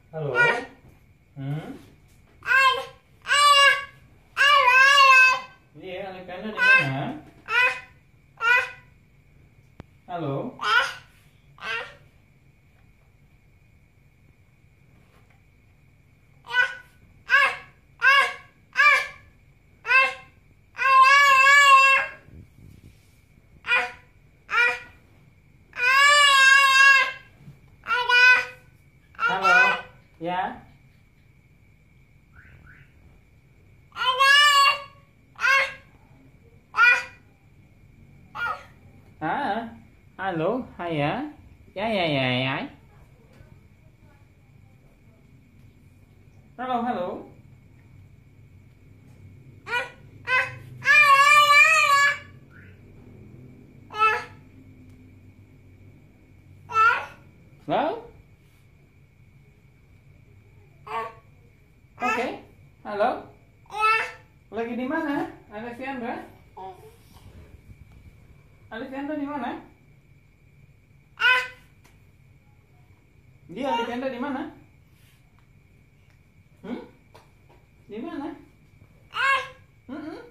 Halo? Hmm? Iya, Alexander di mana? Halo? Halo? Ya? Ah, halo, hai ya, ya ya ya ya. Halo, halo. Halo? Oke, halo. Lagi di mana, Alexandra? Alexandra di mana? Dia Alexandra di mana? Hmm? Di mana? Mm-mm.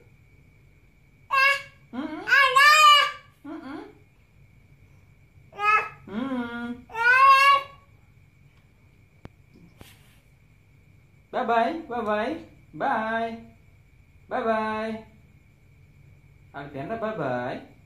Mm-mm. Mm-mm. Hmm. Bye bye, bye bye, bye, bye bye. Alexandra, bye bye.